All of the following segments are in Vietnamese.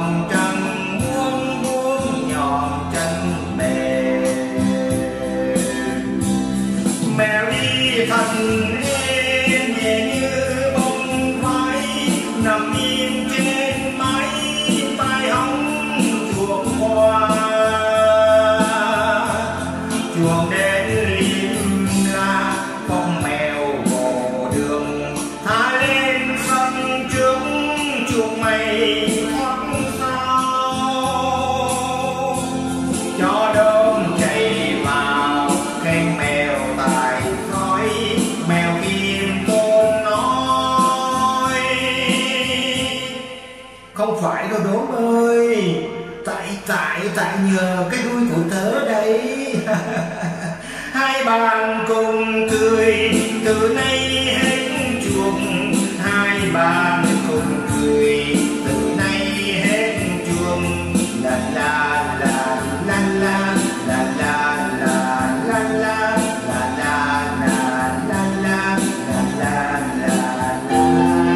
lòng chẳng muốn buông nhọn chân mềm. Mèo đi thật êm nhẹ như bông váy, nằm im trên mái tai hóng chuông hoa. Chuông đến lim la con mèo bò đường, thả lên sân trước chuông mây thoát sao. Cho đơm chạy vào kênh mèo tài nói, mèo Kim Tôn nói. Không phải đâu Đốm ơi, tại nhờ cái đuôi của tớ đây. Hai bạn cùng cười từ nay hết chuông, hai bạn cùng cười từ nay hết chuông. La la la la la la la la la la la la la la la la la.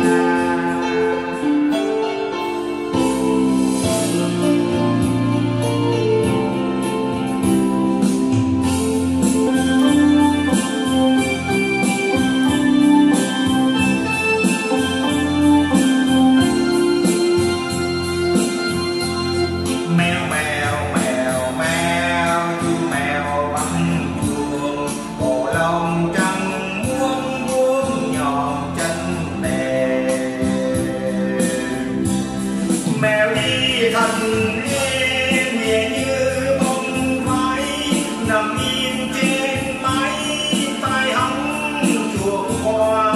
Mèo đi thật êm nhẹ như bông váy, nằm im trên mái tai hóng chuông hoa.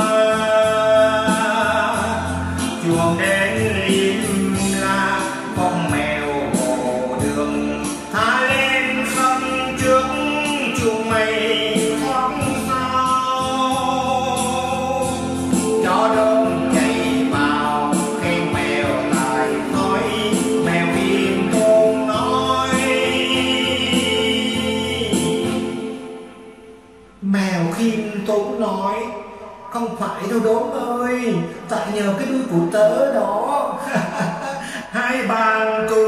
Chuông đến lim la con mèo bò đường, thả lên sân trước chuông mây thoát sao. Cho đơm chạy vào kênh mèo tài nói, mèo Kim Tôn nói. Mèo Kim Tôn nói. Không phải đâu Đốm ơi, tại nhờ cái đuôi của tớ đó. Hai bạn cùng